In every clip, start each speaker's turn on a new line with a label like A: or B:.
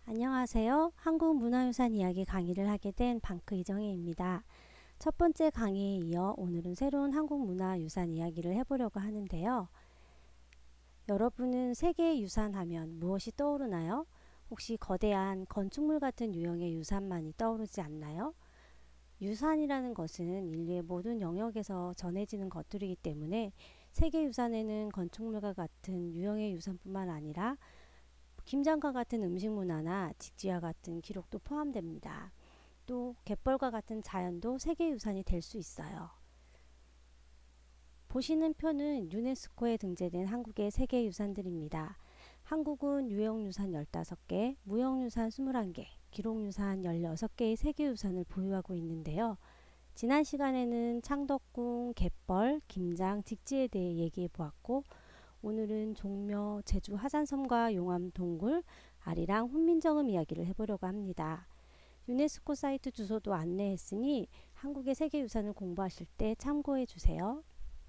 A: 안녕하세요. 한국문화유산 이야기 강의를 하게 된 방크 이정혜입니다. 첫 번째 강의에 이어 오늘은 새로운 한국문화유산 이야기를 해보려고 하는데요. 여러분은 세계유산 하면 무엇이 떠오르나요? 혹시 거대한 건축물 같은 유형의 유산만이 떠오르지 않나요? 유산이라는 것은 인류의 모든 영역에서 전해지는 것들이기 때문에 세계유산에는 건축물과 같은 유형의 유산뿐만 아니라 김장과 같은 음식 문화나 직지와 같은 기록도 포함됩니다. 또 갯벌과 같은 자연도 세계유산이 될 수 있어요. 보시는 표는 유네스코에 등재된 한국의 세계유산들입니다. 한국은 유형유산 15개, 무형유산 21개, 기록유산 16개의 세계유산을 보유하고 있는데요. 지난 시간에는 창덕궁, 갯벌, 김장, 직지에 대해 얘기해 보았고, 오늘은 종묘, 제주 화산섬과 용암 동굴, 아리랑 훈민정음 이야기를 해보려고 합니다. 유네스코 사이트 주소도 안내했으니 한국의 세계유산을 공부하실 때 참고해 주세요.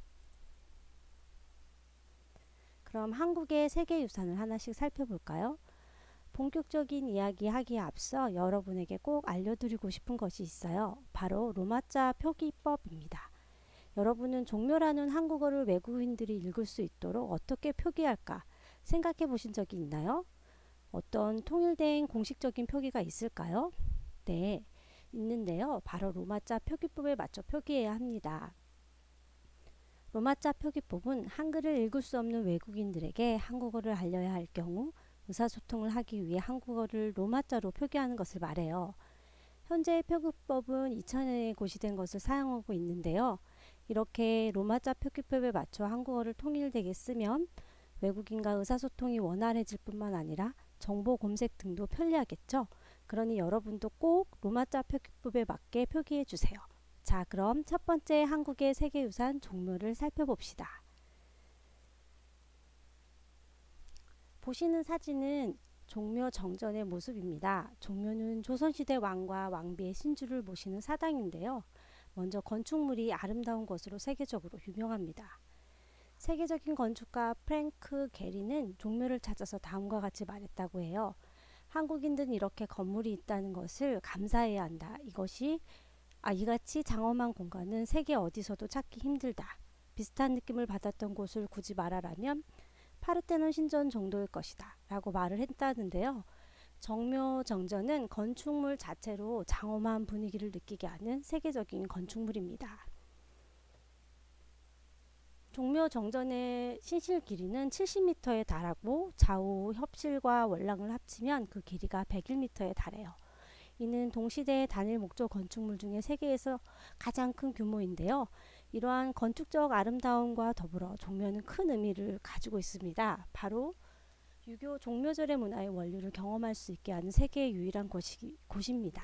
A: 그럼 한국의 세계유산을 하나씩 살펴볼까요? 본격적인 이야기 하기에 앞서 여러분에게 꼭 알려드리고 싶은 것이 있어요. 바로 로마자 표기법입니다. 여러분은 종묘라는 한국어를 외국인들이 읽을 수 있도록 어떻게 표기할까 생각해 보신 적이 있나요? 어떤 통일된 공식적인 표기가 있을까요? 네, 있는데요. 바로 로마자 표기법에 맞춰 표기해야 합니다. 로마자 표기법은 한글을 읽을 수 없는 외국인들에게 한국어를 알려야 할 경우 의사소통을 하기 위해 한국어를 로마자로 표기하는 것을 말해요. 현재의 표기법은 2000년에 고시된 것을 사용하고 있는데요. 이렇게 로마자 표기법에 맞춰 한국어를 통일되게 쓰면 외국인과 의사소통이 원활해질 뿐만 아니라 정보 검색 등도 편리하겠죠. 그러니 여러분도 꼭 로마자 표기법에 맞게 표기해 주세요. 자, 그럼 첫 번째 한국의 세계유산 종묘를 살펴봅시다. 보시는 사진은 종묘 정전의 모습입니다. 종묘는 조선시대 왕과 왕비의 신주를 모시는 사당인데요. 먼저 건축물이 아름다운 것으로 세계적으로 유명합니다. 세계적인 건축가 프랭크 게리는 종묘를 찾아서 다음과 같이 말했다고 해요. 한국인들은 이렇게 건물이 있다는 것을 감사해야 한다. 이같이 장엄한 공간은 세계 어디서도 찾기 힘들다. 비슷한 느낌을 받았던 곳을 굳이 말하라면 파르테논 신전 정도일 것이다 라고 말을 했다는데요. 정묘 정전은 건축물 자체로 장엄한 분위기를 느끼게 하는 세계적인 건축물입니다. 종묘 정전의 신실 길이는 70m에 달하고 좌우 협실과 월랑을 합치면 그 길이가 101m에 달해요. 이는 동시대의 단일 목조 건축물 중에 세계에서 가장 큰 규모인데요. 이러한 건축적 아름다움과 더불어 종묘는 큰 의미를 가지고 있습니다. 바로 유교 종묘절의 문화의 원류를 경험할 수 있게 하는 세계의 유일한 곳입니다.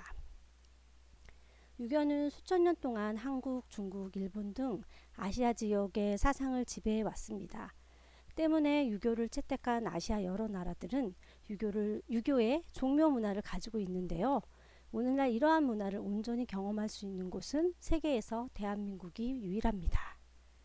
A: 유교는 수천 년 동안 한국, 중국, 일본 등 아시아 지역의 사상을 지배해 왔습니다. 때문에 유교를 채택한 아시아 여러 나라들은 유교의 종묘 문화를 가지고 있는데요. 오늘날 이러한 문화를 온전히 경험할 수 있는 곳은 세계에서 대한민국이 유일합니다.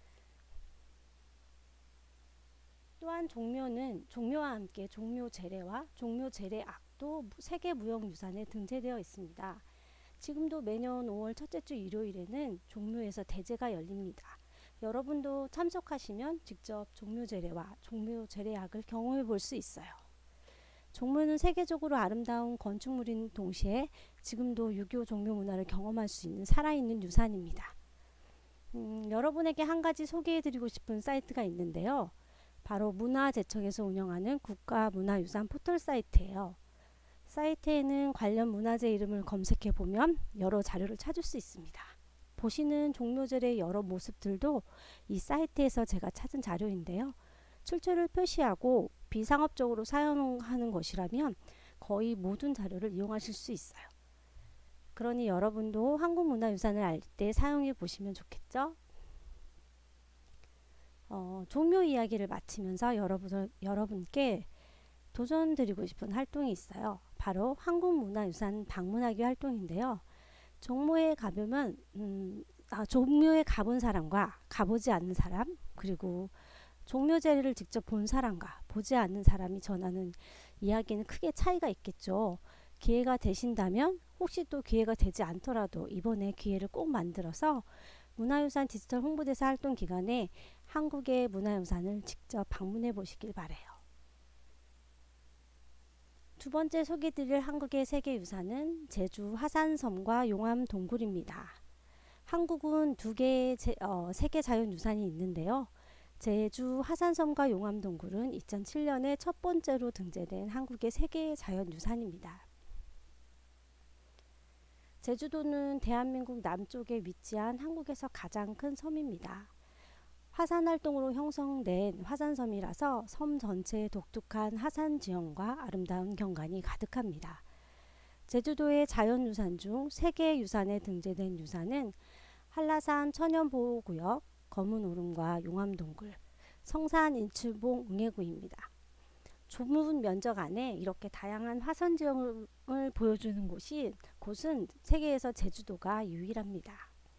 A: 또한 종묘와 함께 종묘 제례와 종묘 제례악도 세계무형유산에 등재되어 있습니다. 지금도 매년 5월 첫째 주 일요일에는 종묘에서 대제가 열립니다. 여러분도 참석하시면 직접 종묘 제례와 종묘 제례악을 경험해 볼 수 있어요. 종묘는 세계적으로 아름다운 건축물인 동시에 지금도 유교 종묘 문화를 경험할 수 있는 살아있는 유산입니다. 여러분에게 한 가지 소개해드리고 싶은 사이트가 있는데요. 바로 문화재청에서 운영하는 국가문화유산 포털 사이트예요. 사이트에는 관련 문화재 이름을 검색해보면 여러 자료를 찾을 수 있습니다. 보시는 종묘절의 여러 모습들도 이 사이트에서 제가 찾은 자료인데요. 출처를 표시하고 비상업적으로 사용하는 것이라면 거의 모든 자료를 이용하실 수 있어요. 그러니 여러분도 한국문화유산을 알 때 사용해 보시면 좋겠죠? 종묘 이야기를 마치면서 여러분께 도전드리고 싶은 활동이 있어요. 바로 한국문화유산 방문하기 활동인데요. 종묘에 가본 사람과 가보지 않는 사람, 그리고 종묘제를 직접 본 사람과 보지 않는 사람이 전하는 이야기는 크게 차이가 있겠죠. 기회가 되신다면 혹시 또 기회가 되지 않더라도 이번에 기회를 꼭 만들어서 문화유산 디지털 홍보대사 활동 기간에 한국의 문화유산을 직접 방문해 보시길 바래요. 두 번째 소개드릴 한국의 세계유산은 제주 화산섬과 용암 동굴입니다. 한국은 두 개의 세계 자연유산이 있는데요. 제주 화산섬과 용암 동굴은 2007년에 첫 번째로 등재된 한국의 세계 자연유산입니다. 제주도는 대한민국 남쪽에 위치한 한국에서 가장 큰 섬입니다. 화산 활동으로 형성된 화산섬이라서 섬 전체에 독특한 하산 지형과 아름다운 경관이 가득합니다. 제주도의 자연유산 중 세계유산에 등재된 유산은 한라산 천연보호구역, 검은오름과 용암동굴, 성산인출봉 웅해구입니다. 좁은 면적 안에 이렇게 다양한 화산 지형을 보여주는 곳은 세계에서 제주도가 유일합니다.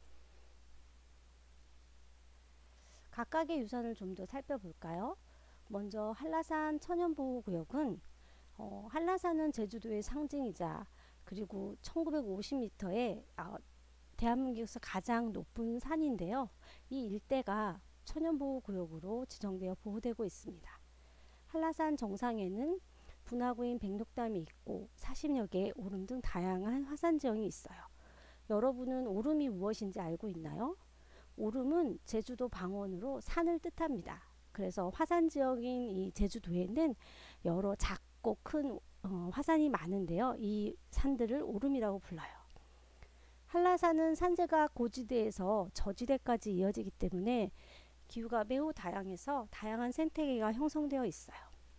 A: 각각의 유산을 좀 더 살펴볼까요? 먼저 한라산 천연보호구역은 한라산은 제주도의 상징이자 그리고 1950m에 대한민국에서 가장 높은 산인데요. 이 일대가 천연보호구역으로 지정되어 보호되고 있습니다. 한라산 정상에는 분화구인 백록담이 있고 40여 개의 오름 등 다양한 화산 지형이 있어요. 여러분은 오름이 무엇인지 알고 있나요? 오름은 제주도 방언으로 산을 뜻합니다. 그래서 화산 지역인 이 제주도에는 여러 작고 큰 화산이 많은데요. 이 산들을 오름이라고 불러요. 한라산은 산세가 고지대에서 저지대까지 이어지기 때문에 기후가 매우 다양해서 다양한 생태계가 형성되어 있어요.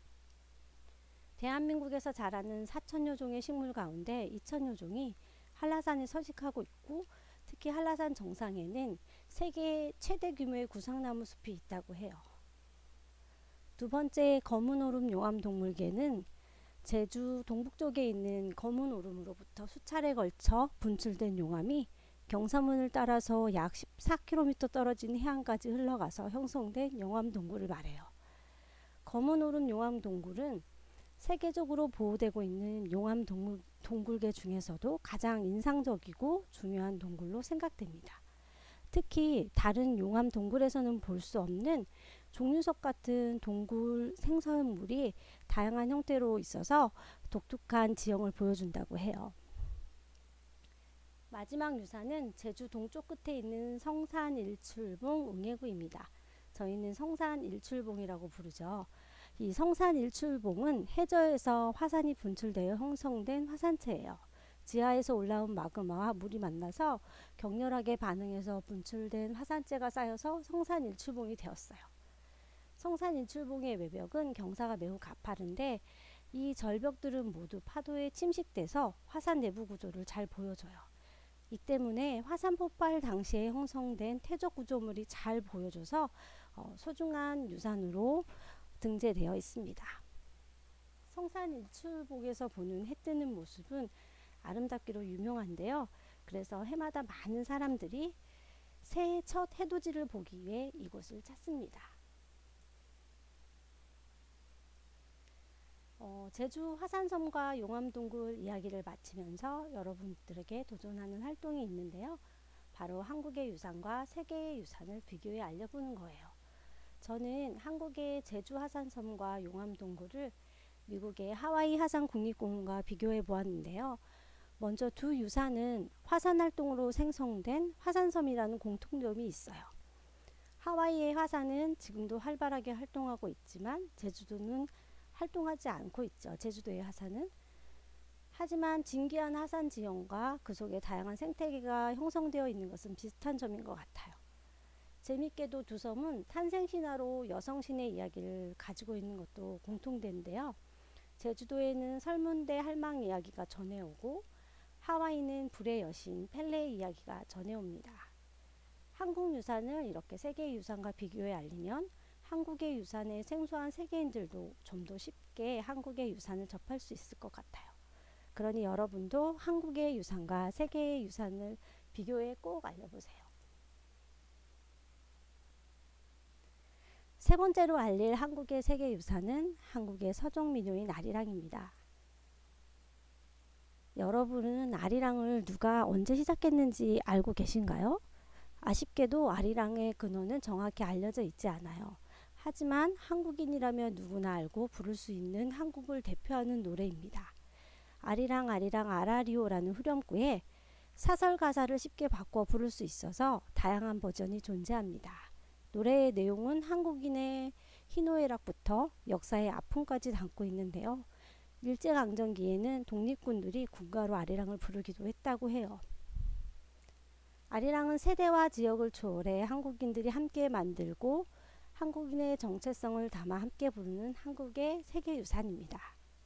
A: 대한민국에서 자라는 4천여 종의 식물 가운데 2천여 종이 한라산에 서식하고 있고 특히 한라산 정상에는 세계 최대 규모의 구상나무 숲이 있다고 해요. 두 번째 검은오름 용암동물계는 제주 동북쪽에 있는 검은오름으로부터 수차례 걸쳐 분출된 용암이 경사문을 따라서 약 14km 떨어진 해안까지 흘러가서 형성된 용암동굴을 말해요. 검은오름 용암동굴은 세계적으로 보호되고 있는 용암동굴계 중에서도 가장 인상적이고 중요한 동굴로 생각됩니다. 특히 다른 용암동굴에서는 볼 수 없는 종류석 같은 동굴 생성물이 다양한 형태로 있어서 독특한 지형을 보여준다고 해요. 마지막 유산은 제주 동쪽 끝에 있는 성산일출봉 웅해구입니다. 저희는 성산일출봉이라고 부르죠. 이 성산일출봉은 해저에서 화산이 분출되어 형성된 화산체예요. 지하에서 올라온 마그마와 물이 만나서 격렬하게 반응해서 분출된 화산재가 쌓여서 성산일출봉이 되었어요. 성산일출봉의 외벽은 경사가 매우 가파른데 이 절벽들은 모두 파도에 침식돼서 화산 내부 구조를 잘 보여줘요. 이 때문에 화산 폭발 당시에 형성된 퇴적 구조물이 잘 보여줘서 소중한 유산으로 등재되어 있습니다. 성산일출봉에서 보는 해 뜨는 모습은 아름답기로 유명한데요. 그래서 해마다 많은 사람들이 새해 첫 해돋이를 보기 위해 이곳을 찾습니다. 제주 화산섬과 용암동굴 이야기를 마치면서 여러분들에게 도전하는 활동이 있는데요. 바로 한국의 유산과 세계의 유산을 비교해 알려보는 거예요. 저는 한국의 제주 화산섬과 용암동굴을 미국의 하와이 화산국립공원과 비교해 보았는데요. 먼저 두 유산은 화산 활동으로 생성된 화산섬이라는 공통점이 있어요. 하와이의 화산은 지금도 활발하게 활동하고 있지만 제주도는 활동하지 않고 있죠. 제주도의 화산은. 하지만 진기한 화산 지형과 그 속에 다양한 생태계가 형성되어 있는 것은 비슷한 점인 것 같아요. 재밌게도 두 섬은 탄생신화로 여성신의 이야기를 가지고 있는 것도 공통된데요. 제주도에는 설문대 할망 이야기가 전해오고 하와이는 불의 여신 펠레의 이야기가 전해옵니다. 한국 유산을 이렇게 세계 유산과 비교해 알리면 한국의 유산에 생소한 세계인들도 좀 더 쉽게 한국의 유산을 접할 수 있을 것 같아요. 그러니 여러분도 한국의 유산과 세계의 유산을 비교해 꼭 알려보세요. 세 번째로 알릴 한국의 세계유산은 한국의 서종민요인 아리랑입니다. 여러분은 아리랑을 누가 언제 시작했는지 알고 계신가요? 아쉽게도 아리랑의 근원은 정확히 알려져 있지 않아요. 하지만 한국인이라면 누구나 알고 부를 수 있는 한국을 대표하는 노래입니다. 아리랑 아리랑 아라리오라는 후렴구에 사설 가사를 쉽게 바꿔 부를 수 있어서 다양한 버전이 존재합니다. 노래의 내용은 한국인의 희노애락부터 역사의 아픔까지 담고 있는데요. 일제강점기에는 독립군들이 군가로 아리랑을 부르기도 했다고 해요. 아리랑은 세대와 지역을 초월해 한국인들이 함께 만들고 한국인의 정체성을 담아 함께 부르는 한국의 세계유산입니다.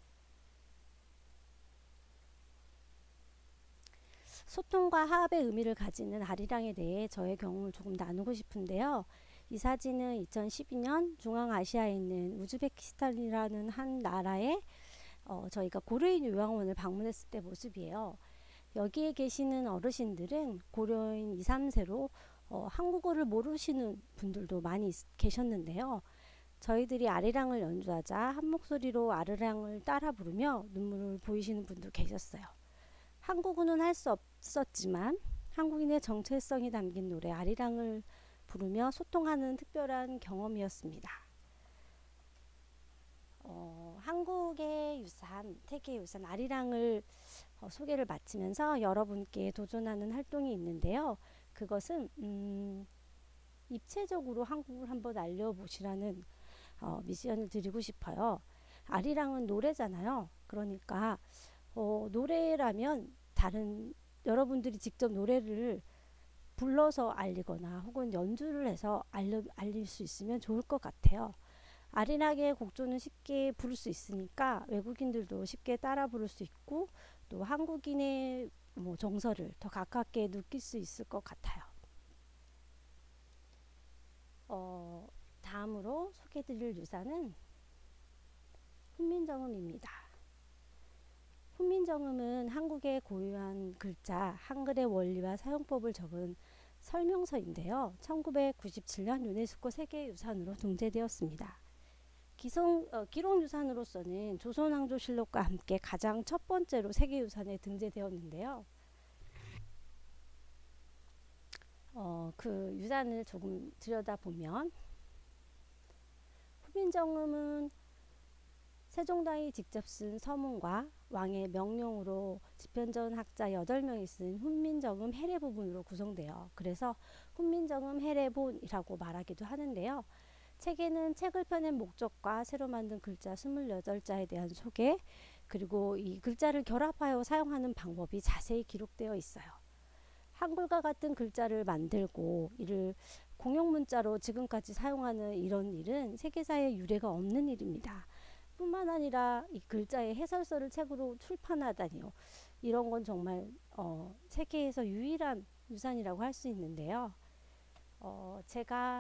A: 소통과 화합의 의미를 가지는 아리랑에 대해 저의 경험을 조금 나누고 싶은데요. 이 사진은 2012년 중앙아시아에 있는 우즈베키스탄이라는 한 나라에 저희가 고려인 요양원을 방문했을 때 모습이에요. 여기에 계시는 어르신들은 고려인 2, 3세로 한국어를 모르시는 분들도 많이 계셨는데요. 저희들이 아리랑을 연주하자 한 목소리로 아리랑을 따라 부르며 눈물을 보이시는 분도 계셨어요. 한국어는 할 수 없었지만 한국인의 정체성이 담긴 노래 아리랑을 부르며 소통하는 특별한 경험이었습니다. 한국의 유산, 세계유산 아리랑을 소개를 마치면서 여러분께 도전하는 활동이 있는데요. 그것은 입체적으로 한국을 한번 알려보시라는 미션을 드리고 싶어요. 아리랑은 노래잖아요. 그러니까 노래라면 다른 여러분들이 직접 노래를 불러서 알리거나 혹은 연주를 해서 알릴 수 있으면 좋을 것 같아요. 아리랑의 곡조는 쉽게 부를 수 있으니까 외국인들도 쉽게 따라 부를 수 있고 또 한국인의 정서를 더 가깝게 느낄 수 있을 것 같아요. 다음으로 소개해드릴 유산은 훈민정음입니다. 훈민정음은 한국의 고유한 글자 한글의 원리와 사용법을 적은 설명서인데요. 1997년 유네스코 세계유산으로 등재되었습니다. 기록유산으로서는 조선왕조실록과 함께 가장 첫 번째로 세계유산에 등재되었는데요. 그 유산을 조금 들여다보면 훈민정음은 세종대왕이 직접 쓴 서문과 왕의 명령으로 집현전 학자 8명이 쓴 훈민정음 해례 부분으로 구성되어 그래서 훈민정음 해례본이라고 말하기도 하는데요. 책에는 책을 펴낸 목적과 새로 만든 글자 28자에 대한 소개 그리고 이 글자를 결합하여 사용하는 방법이 자세히 기록되어 있어요. 한글과 같은 글자를 만들고 이를 공용문자로 지금까지 사용하는 이런 일은 세계사에 유례가 없는 일입니다. 뿐만 아니라 이 글자의 해설서를 책으로 출판하다니요. 이런 건 정말 세계에서 유일한 유산이라고 할 수 있는데요. 제가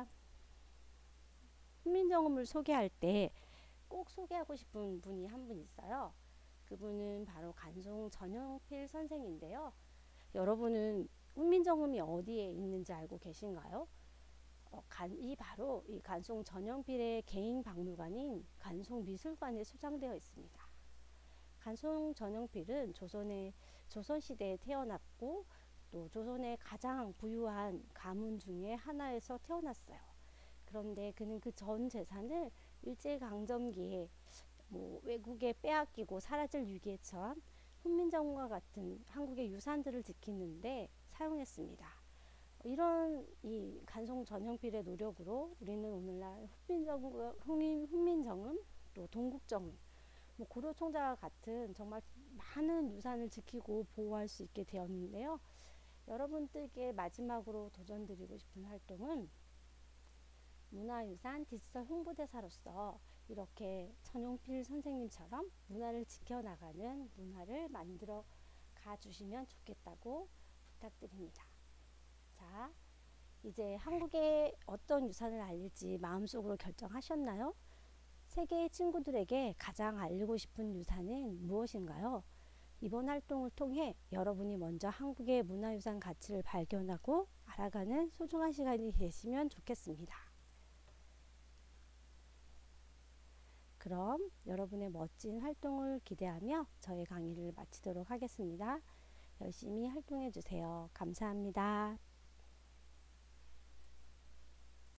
A: 훈민정음을 소개할 때 꼭 소개하고 싶은 분이 한 분 있어요. 그분은 바로 간송 전영필 선생인데요. 여러분은 훈민정음이 어디에 있는지 알고 계신가요? 바로 이 간송 전영필의 개인 박물관인 간송미술관에 소장되어 있습니다. 간송 전영필은 조선시대에 태어났고 또 조선의 가장 부유한 가문 중에 하나에서 태어났어요. 그런데 그는 그 전 재산을 일제강점기에 외국에 빼앗기고 사라질 위기에 처한 훈민정음과 같은 한국의 유산들을 지키는데 사용했습니다. 이런 이 간송 전영필의 노력으로 우리는 오늘날 훈민정음 또 동국정음 고려총자와 같은 정말 많은 유산을 지키고 보호할 수 있게 되었는데요. 여러분들께 마지막으로 도전드리고 싶은 활동은 문화유산 디지털 홍보대사로서 이렇게 전용필 선생님처럼 문화를 지켜나가는 문화를 만들어 가주시면 좋겠다고 부탁드립니다. 자, 이제 한국의 어떤 유산을 알릴지 마음속으로 결정하셨나요? 세계의 친구들에게 가장 알리고 싶은 유산은 무엇인가요? 이번 활동을 통해 여러분이 먼저 한국의 문화유산 가치를 발견하고 알아가는 소중한 시간이 되시면 좋겠습니다. 그럼 여러분의 멋진 활동을 기대하며 저의 강의를 마치도록 하겠습니다. 열심히 활동해 주세요. 감사합니다.